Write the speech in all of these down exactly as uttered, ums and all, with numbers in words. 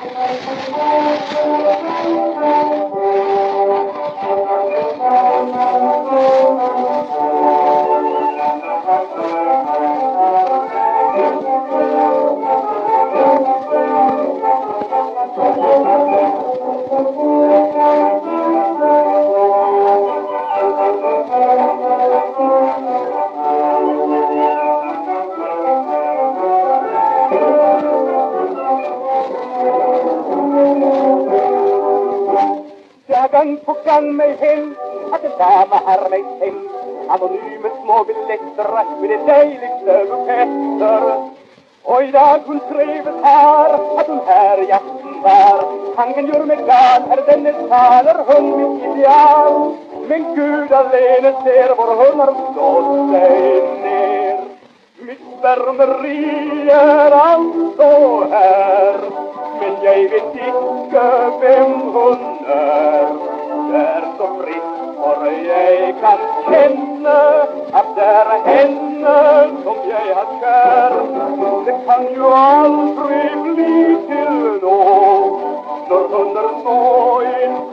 Gang på gang mig hem, att en dama är mig hem. Anonyma små biljetter med ett dejligt buketter. Och idag hon trivs här, att hon här i jakten var. Tanken gör mig glad, är denne talar hon mitt ideal. Men Gud alene ser vår hon har slått sig ner. Mitt värmeri är alltså här, men jag vet inte vem hon är. Det är så fritt för jag kan känna att det är henne som jag har kär. Det kan ju aldrig bli till nåd när under så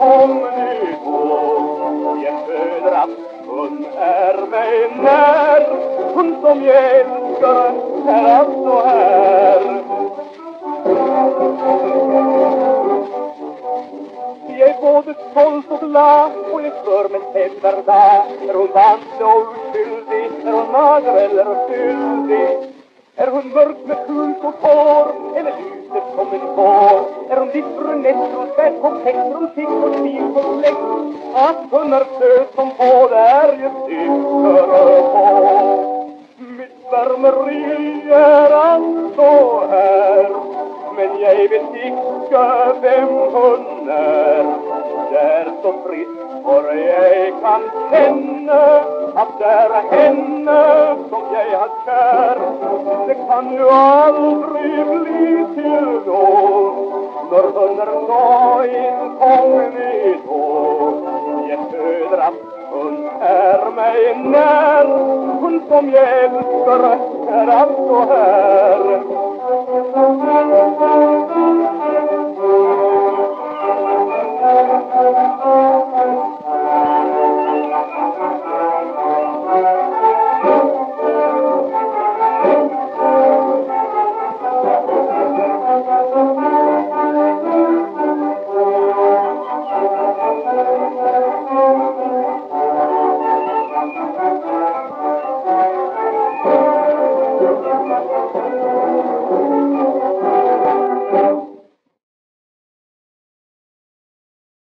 inkognito jag föder att hon är mig när. Hon som jag älskar är alltså här. Jag är både stolt och glad och jag för mig hävdar där. Är hon vanlig och oskyldig? Är hon mager eller skyldig? Är hon mörk med kult och hår eller lyset som en vår? Är hon ditt brunett och svärd komplex? Är hon fick och stil komplex? Att hon är söt som på det är ju tyckare på. Mitt värmeri är alltså här, men jag vet inte vem hon är. Det är så fritt för jag kan känna att det är henne som jag har kär. Det kan ju aldrig bli till nåd när hon är så inkognito. Jag föder att hon är mig när. Hon som jag älskar är alltså här.